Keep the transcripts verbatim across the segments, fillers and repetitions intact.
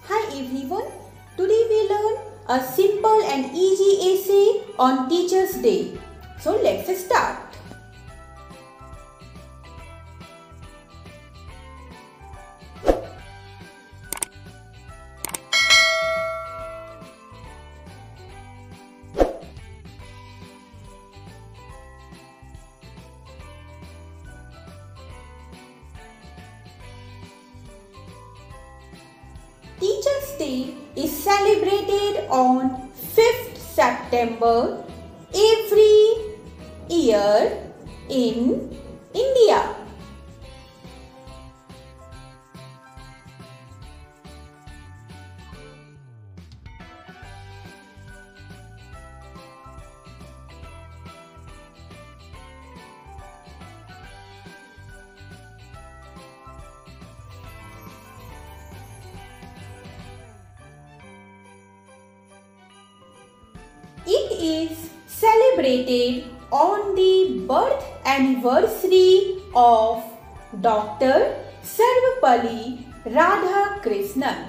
Hi everyone, today we learn a simple and easy essay on Teachers' Day. So let's start. Teachers' Day is celebrated on fifth September every year in India. It is celebrated on the birth anniversary of Doctor Sarvepalli Radhakrishnan.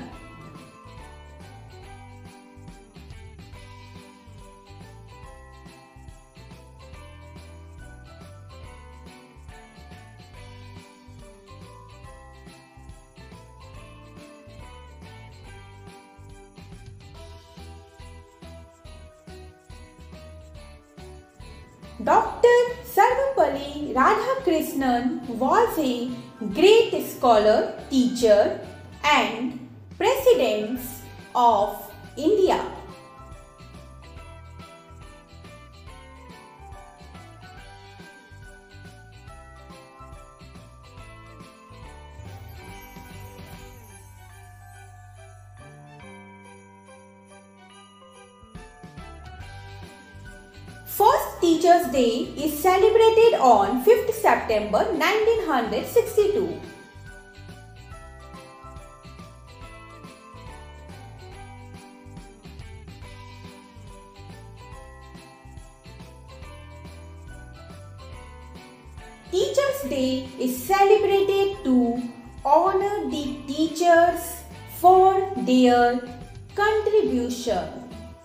Doctor Sarvepalli Radhakrishnan was a great scholar, teacher and President of India. First Teachers' Day is celebrated on fifth September nineteen sixty-two. Teachers' Day is celebrated to honor the teachers for their contribution.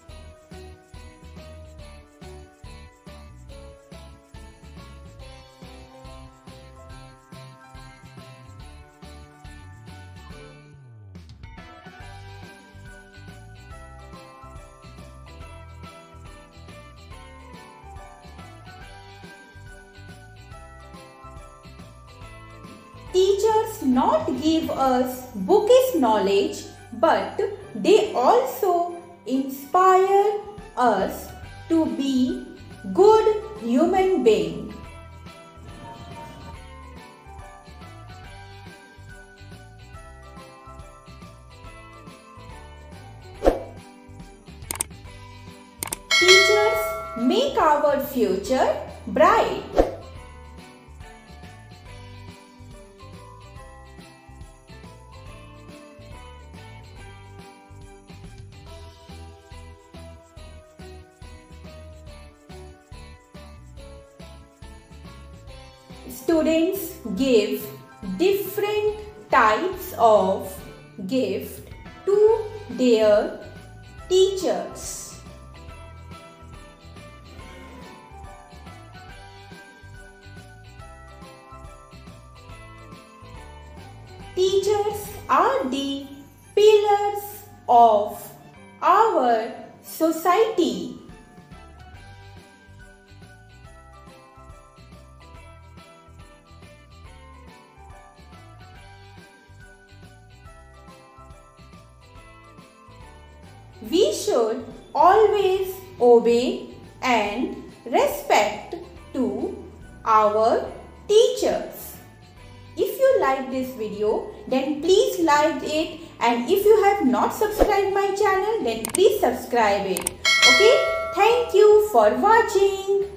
Teachers not give us bookish knowledge, but they also inspire us to be good human beings. Teachers make our future bright. Students give different types of gift to their teachers. Teachers are the pillars of our society. We should always obey and respect to our teachers. If you like this video, then please like it, and if you have not subscribed my channel, then please subscribe it. Okay, thank you for watching.